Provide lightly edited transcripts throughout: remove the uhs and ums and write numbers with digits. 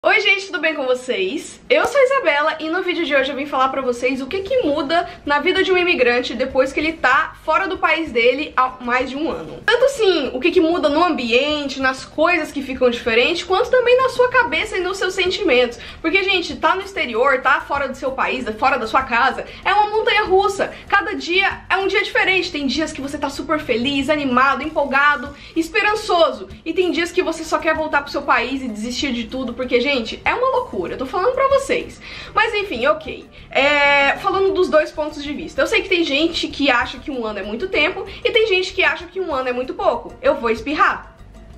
Oi gente, tudo bem com vocês? Eu sou a Isabela e no vídeo de hoje eu vim falar pra vocês o que muda na vida de um imigrante depois que ele tá fora do país dele há mais de um ano. Tanto assim, o que muda no ambiente, nas coisas que ficam diferentes, quanto também na sua cabeça e nos seus sentimentos. Porque, gente, tá no exterior, tá fora do seu país, fora da sua casa, é uma montanha russa. Cada dia é um dia diferente. Tem dias que você tá super feliz, animado, empolgado, esperançoso. E tem dias que você só quer voltar pro seu país e desistir de tudo, porque, gente, é uma loucura, eu tô falando pra vocês. Mas enfim, ok. Falando dos dois pontos de vista. Eu sei que tem gente que acha que um ano é muito tempo e tem gente que acha que um ano é muito pouco. Eu vou espirrar.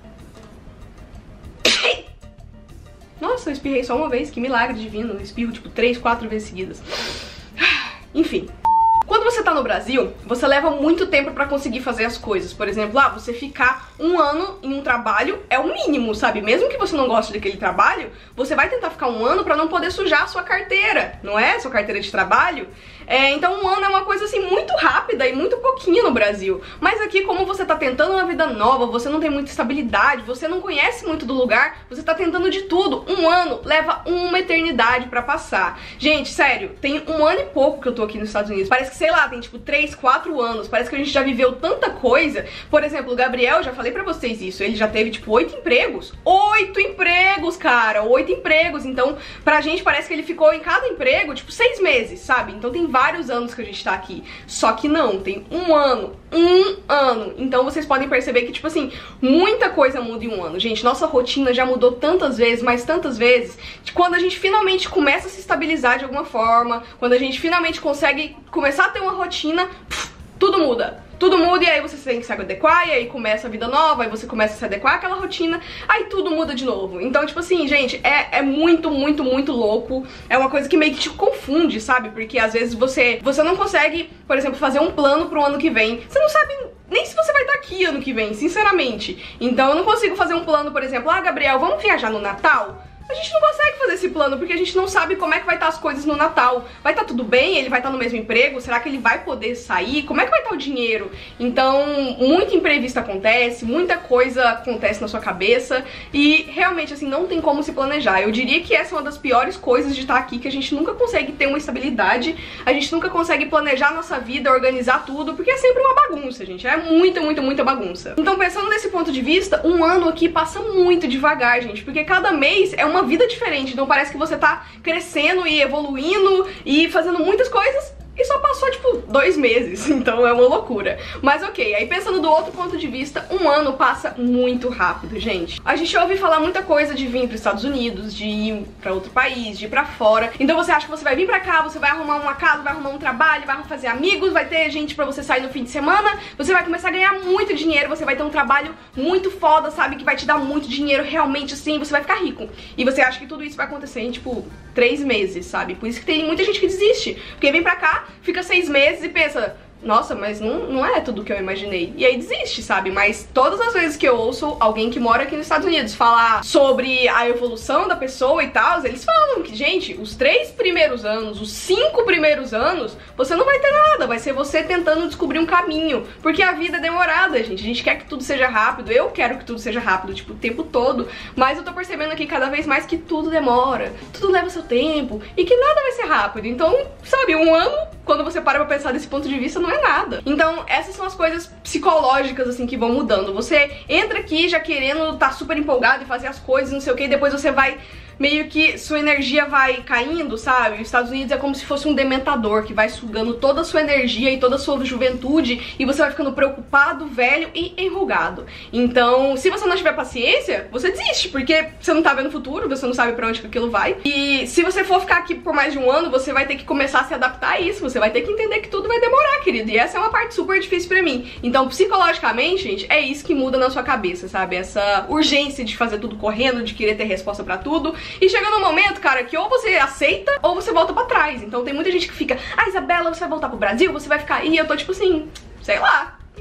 Nossa, eu espirrei só uma vez, que milagre divino. Eu espirro tipo 3, 4 vezes seguidas. Enfim. Quando você tá no Brasil, você leva muito tempo pra conseguir fazer as coisas. Por exemplo, você ficar um ano em um trabalho é o mínimo, sabe? Mesmo que você não goste daquele trabalho, você vai tentar ficar um ano pra não poder sujar a sua carteira, não é? Sua carteira de trabalho. Então um ano é uma coisa assim muito rápida e muito pouquinho no Brasil. Mas aqui, como você tá tentando uma vida nova, você não tem muita estabilidade, você não conhece muito do lugar, você tá tentando de tudo. Um ano leva uma eternidade pra passar. Gente, sério, tem um ano e pouco que eu tô aqui nos Estados Unidos. Parece que, sei lá, tem tipo 3, 4 anos. Parece que a gente já viveu tanta coisa. Por exemplo, o Gabriel, já falei pra vocês isso, ele já teve tipo 8 empregos. 8 empregos, cara, 8 empregos. Então, pra gente parece que ele ficou em cada emprego tipo 6 meses, sabe? Então tem vários anos que a gente tá aqui. Só que não, tem um ano. Então vocês podem perceber que, tipo assim, muita coisa muda em um ano. Gente, nossa rotina já mudou tantas vezes, mas tantas vezes, que quando a gente finalmente começa a se estabilizar de alguma forma, quando a gente finalmente consegue começar a ter uma rotina, tudo muda. Tudo muda e aí você tem que se adequar, e aí começa a vida nova, aí você começa a se adequar àquela rotina, aí tudo muda de novo. Então, tipo assim, gente, é muito louco. É uma coisa que meio que te confunde, sabe? Porque às vezes você não consegue, por exemplo, fazer um plano pro ano que vem. Você não sabe nem se você vai estar aqui ano que vem, sinceramente. Então eu não consigo fazer um plano, por exemplo, Gabriel, vamos viajar no Natal? A gente não consegue fazer esse plano, porque a gente não sabe como é que vai estar as coisas no Natal. Vai estar tudo bem? Ele vai estar no mesmo emprego? Será que ele vai poder sair? Como é que vai estar o dinheiro? Então, muito imprevisto acontece, muita coisa acontece na sua cabeça e realmente, assim, não tem como se planejar. Eu diria que essa é uma das piores coisas de estar aqui, que a gente nunca consegue ter uma estabilidade, a gente nunca consegue planejar a nossa vida, organizar tudo, porque é sempre uma bagunça, gente. É muita bagunça. Então, pensando nesse ponto de vista, um ano aqui passa muito devagar, gente, porque cada mês é uma vida diferente, então parece que você tá crescendo e evoluindo e fazendo muitas coisas e só passou, tipo, 2 meses, então é uma loucura. Mas ok, aí pensando do outro ponto de vista, um ano passa muito rápido, gente. A gente ouve falar muita coisa de vir pros Estados Unidos, de ir pra outro país, de ir pra fora. Então você acha que você vai vir pra cá, você vai arrumar uma casa, vai arrumar um trabalho, vai fazer amigos, vai ter gente pra você sair no fim de semana, você vai começar a ganhar muito dinheiro, você vai ter um trabalho muito foda, sabe, que vai te dar muito dinheiro, realmente assim, você vai ficar rico. E você acha que tudo isso vai acontecer em, tipo, 3 meses, sabe? Por isso que tem muita gente que desiste, porque vem pra cá, fica 6 meses e pensa, nossa, mas não é tudo que eu imaginei. E aí desiste, sabe? Mas todas as vezes que eu ouço alguém que mora aqui nos Estados Unidos falar sobre a evolução da pessoa e tal, eles falam que, gente, os 3 primeiros anos, os 5 primeiros anos, você não vai ter nada, vai ser você tentando descobrir um caminho, porque a vida é demorada, gente. A gente quer que tudo seja rápido, eu quero que tudo seja rápido, tipo, o tempo todo, mas eu tô percebendo aqui cada vez mais que tudo demora, tudo leva seu tempo, e que nada vai ser rápido. Então, sabe, um ano, quando você para pra pensar desse ponto de vista, não é nada. Então, essas são as coisas psicológicas, assim, que vão mudando. Você entra aqui já querendo estar super empolgado e fazer as coisas, não sei o que, e depois você vai meio que sua energia vai caindo, sabe? Os Estados Unidos é como se fosse um dementador que vai sugando toda a sua energia e toda a sua juventude e você vai ficando preocupado, velho e enrugado. Então, se você não tiver paciência, você desiste, porque você não tá vendo o futuro, você não sabe pra onde que aquilo vai. E se você for ficar aqui por mais de um ano, você vai ter que começar a se adaptar a isso, você vai ter que entender que tudo vai demorar, querido. E essa é uma parte super difícil pra mim. Então, psicologicamente, gente, é isso que muda na sua cabeça, sabe? Essa urgência de fazer tudo correndo, de querer ter resposta pra tudo. E chega num momento, cara, que ou você aceita ou você volta pra trás. Então tem muita gente que fica, Isabela, você vai voltar pro Brasil? Você vai ficar aí? Eu tô tipo assim, sei lá.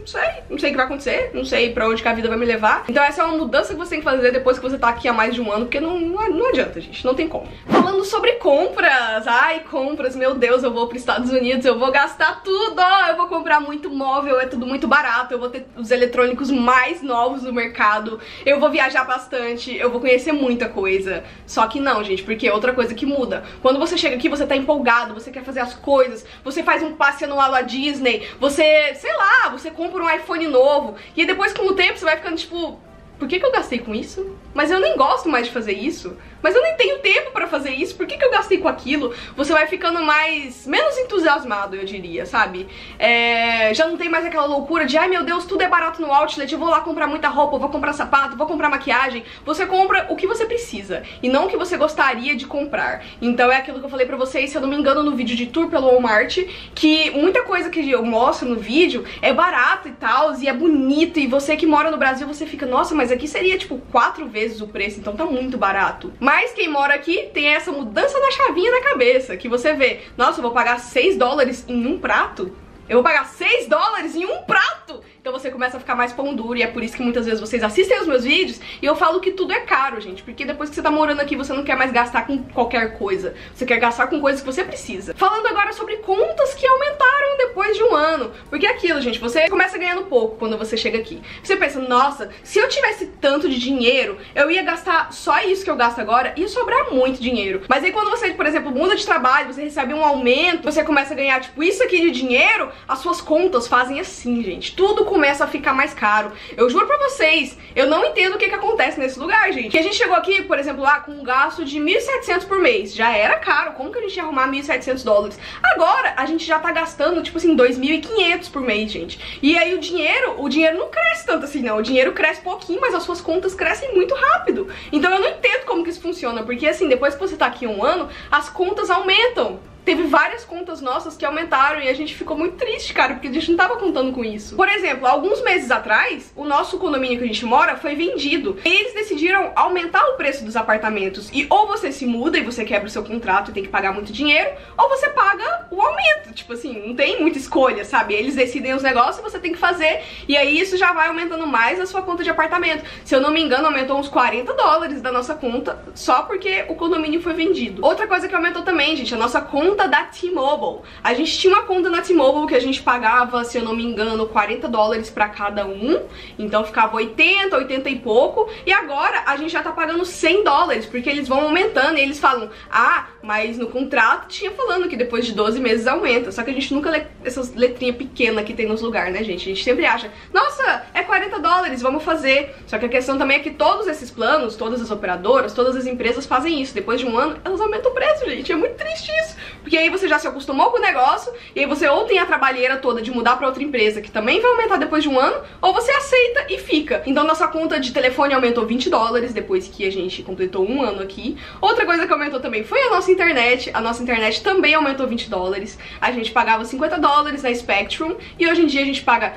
não sei o que vai acontecer, não sei pra onde que a vida vai me levar. Então essa é uma mudança que você tem que fazer depois que você tá aqui há mais de um ano, porque não adianta, gente, não tem como. Falando sobre compras, ai, compras, meu Deus, eu vou pros Estados Unidos, eu vou gastar tudo, eu vou comprar muito móvel, é tudo muito barato, eu vou ter os eletrônicos mais novos no mercado, eu vou viajar bastante, eu vou conhecer muita coisa. Só que não, gente, porque é outra coisa que muda. Quando você chega aqui, você tá empolgado, você quer fazer as coisas, você faz um passe anual à Disney, você, sei lá, você compra um iPhone novo, e aí depois com o tempo você vai ficando tipo, por que eu gastei com isso? Mas eu nem gosto mais de fazer isso. Mas eu nem tenho tempo pra fazer isso, por que eu gastei com aquilo? Você vai ficando menos entusiasmado, eu diria, sabe? Já não tem mais aquela loucura de, ai meu Deus, tudo é barato no outlet, eu vou lá comprar muita roupa, eu vou comprar sapato, vou comprar maquiagem. Você compra o que você precisa, e não o que você gostaria de comprar. Então é aquilo que eu falei pra vocês, se eu não me engano, no vídeo de tour pelo Walmart, que muita coisa que eu mostro no vídeo é barato e tal, e é bonito, e você que mora no Brasil, você fica, nossa, mas aqui seria tipo 4 vezes o preço, então tá muito barato. Mas quem mora aqui tem essa mudança na chavinha na cabeça, que você vê, nossa, eu vou pagar 6 dólares em um prato? Eu vou pagar 6 dólares em um prato? Então você começa a ficar mais pão duro, e é por isso que muitas vezes vocês assistem os meus vídeos e eu falo que tudo é caro, gente, porque depois que você tá morando aqui você não quer mais gastar com qualquer coisa, você quer gastar com coisas que você precisa. Falando agora sobre contas que aumentaram depois de um ano, porque é aquilo, gente, você começa ganhando pouco quando você chega aqui. Você pensa, nossa, se eu tivesse tanto de dinheiro, eu ia gastar só isso que eu gasto agora, ia sobrar muito dinheiro. Mas aí quando você, por exemplo, muda de trabalho, você recebe um aumento, você começa a ganhar, tipo, isso aqui de dinheiro, as suas contas fazem assim, gente, tudo começa a ficar mais caro. Eu juro pra vocês, eu não entendo o que acontece nesse lugar, gente. Que a gente chegou aqui, por exemplo, lá com um gasto de 1.700 por mês. Já era caro, como que a gente ia arrumar 1.700 dólares? Agora, a gente já tá gastando, tipo assim, 2.500 por mês, gente. E aí o dinheiro não cresce tanto assim, não. O dinheiro cresce pouquinho, mas as suas contas crescem muito rápido. Então eu não entendo como que isso funciona, porque assim, depois que você tá aqui um ano, as contas aumentam. Teve várias contas nossas que aumentaram e a gente ficou muito triste, cara, porque a gente não tava contando com isso. Por exemplo, alguns meses atrás, o nosso condomínio que a gente mora foi vendido. E eles decidiram aumentar o preço dos apartamentos. E ou você se muda e você quebra o seu contrato e tem que pagar muito dinheiro, ou você paga o aumento. Tipo assim, não tem muita escolha, sabe? Eles decidem os negócios e você tem que fazer. E aí isso já vai aumentando mais a sua conta de apartamento. Se eu não me engano, aumentou uns 40 dólares da nossa conta só porque o condomínio foi vendido. Outra coisa que aumentou também, gente, a nossa conta da T-Mobile. A gente tinha uma conta na T-Mobile que a gente pagava, se eu não me engano, 40 dólares pra cada um. Então ficava 80, 80 e pouco. E agora a gente já tá pagando 100 dólares, porque eles vão aumentando e eles falam, ah, mas no contrato tinha falando que depois de 12 meses aumenta. Só que a gente nunca lê essas letrinhas pequenas que tem nos lugares, né, gente? A gente sempre acha, nossa, é 40 dólares, vamos fazer. Só que a questão também é que todos esses planos, todas as operadoras, todas as empresas fazem isso. Depois de um ano, elas aumentam o preço, gente. É muito triste isso. Porque aí você já se acostumou com o negócio, e aí você ou tem a trabalheira toda de mudar pra outra empresa, que também vai aumentar depois de um ano, ou você aceita e fica. Então nossa conta de telefone aumentou 20 dólares depois que a gente completou um ano aqui. Outra coisa que aumentou também foi a nossa internet também aumentou 20 dólares. A gente pagava 50 dólares na Spectrum, e hoje em dia a gente paga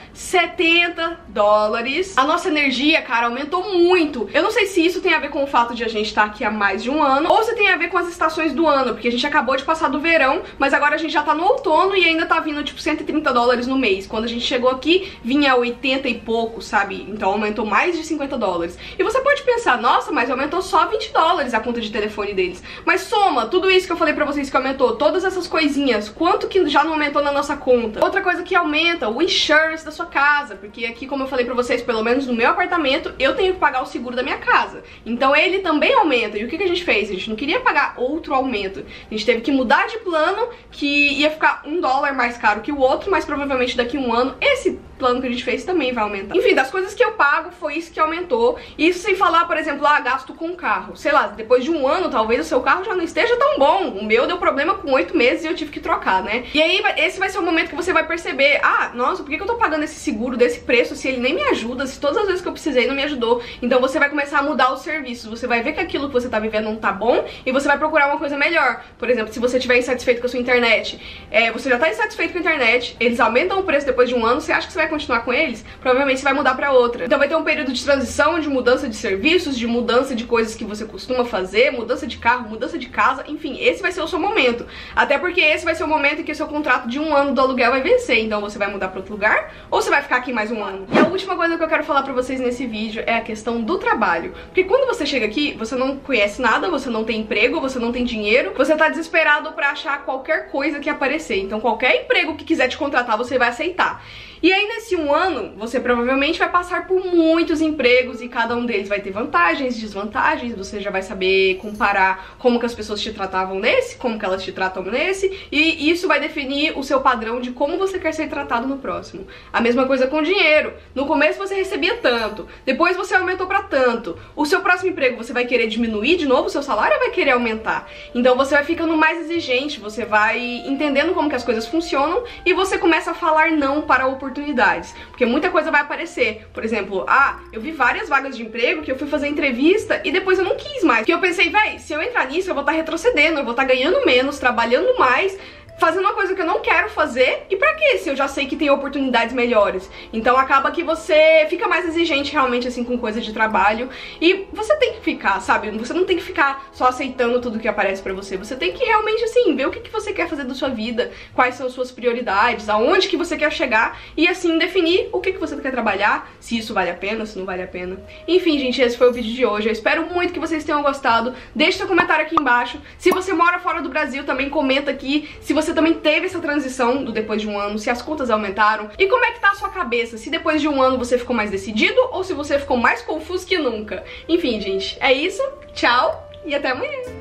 70 dólares. A nossa energia, cara, aumentou muito. Eu não sei se isso tem a ver com o fato de a gente estar aqui há mais de um ano, ou se tem a ver com as estações do ano, porque a gente acabou de passar do verão, mas agora a gente já tá no outono e ainda tá vindo tipo 130 dólares no mês. Quando a gente chegou aqui, vinha 80 e pouco, sabe? Então aumentou mais de 50 dólares. E você pode pensar, nossa, mas aumentou só 20 dólares a conta de telefone deles. Mas soma tudo isso que eu falei pra vocês que aumentou, todas essas coisinhas, quanto que já não aumentou na nossa conta? Outra coisa que aumenta, o insurance da sua casa, porque aqui, como eu falei pra vocês, pelo menos no meu apartamento, eu tenho que pagar o seguro da minha casa. Então ele também aumenta. E o que a gente fez? A gente não queria pagar outro aumento. A gente teve que mudar de plano, que ia ficar $1 mais caro que o outro, mas provavelmente daqui a um ano esse plano que a gente fez também vai aumentar. Enfim, das coisas que eu pago, foi isso que aumentou. Isso sem falar, por exemplo, gasto com carro. Sei lá, depois de um ano, talvez o seu carro já não esteja tão bom. O meu deu problema com 8 meses e eu tive que trocar, né? E aí, esse vai ser o momento que você vai perceber, ah, nossa, por que eu tô pagando esse seguro desse preço se ele nem me ajuda, se todas as vezes que eu precisei não me ajudou? Então você vai começar a mudar os serviços, você vai ver que aquilo que você tá vivendo não tá bom e você vai procurar uma coisa melhor. Por exemplo, se você estiver insatisfeito com a sua internet, você já tá insatisfeito com a internet, eles aumentam o preço depois de um ano, você acha que você vai continuar com eles, provavelmente você vai mudar pra outra. Então vai ter um período de transição, de mudança de serviços, de mudança de coisas que você costuma fazer, mudança de carro, mudança de casa, enfim, esse vai ser o seu momento. Até porque esse vai ser o momento em que o seu contrato de 1 ano do aluguel vai vencer. Então você vai mudar pra outro lugar ou você vai ficar aqui mais 1 ano? E a última coisa que eu quero falar pra vocês nesse vídeo é a questão do trabalho. Porque quando você chega aqui, você não conhece nada, você não tem emprego, você não tem dinheiro, você tá desesperado pra achar qualquer coisa que aparecer. Então qualquer emprego que quiser te contratar, você vai aceitar. E aí nesse 1 ano, você provavelmente vai passar por muitos empregos e cada um deles vai ter vantagens, desvantagens, você já vai saber comparar como que as pessoas te tratavam nesse, como que elas te tratam nesse, e isso vai definir o seu padrão de como você quer ser tratado no próximo. A mesma coisa com dinheiro. No começo você recebia tanto, depois você aumentou pra tanto. O seu próximo emprego você vai querer diminuir de novo o seu salário ou vai querer aumentar? Então você vai ficando mais exigente, você vai entendendo como que as coisas funcionam e você começa a falar não para oportunidades. Porque muita coisa vai aparecer. Por exemplo, eu vi várias vagas de emprego que eu fui fazer entrevista e depois eu não quis mais. Porque eu pensei, véi, se eu entrar nisso eu vou estar retrocedendo, eu vou estar ganhando menos, trabalhando mais, fazendo uma coisa que eu não quero fazer, e pra quê, se eu já sei que tem oportunidades melhores? Então acaba que você fica mais exigente realmente assim com coisa de trabalho, e você tem que ficar, sabe? Você não tem que ficar só aceitando tudo que aparece pra você, você tem que realmente assim, ver o que você quer fazer da sua vida, quais são as suas prioridades, aonde que você quer chegar, e assim definir o que você quer trabalhar, se isso vale a pena, se não vale a pena. Enfim, gente, esse foi o vídeo de hoje, eu espero muito que vocês tenham gostado, deixe seu comentário aqui embaixo, se você mora fora do Brasil também comenta aqui, se você também teve essa transição do depois de 1 ano, se as contas aumentaram, e como é que tá a sua cabeça, se depois de 1 ano você ficou mais decidido ou se você ficou mais confuso que nunca. Enfim, gente, é isso, tchau e até amanhã!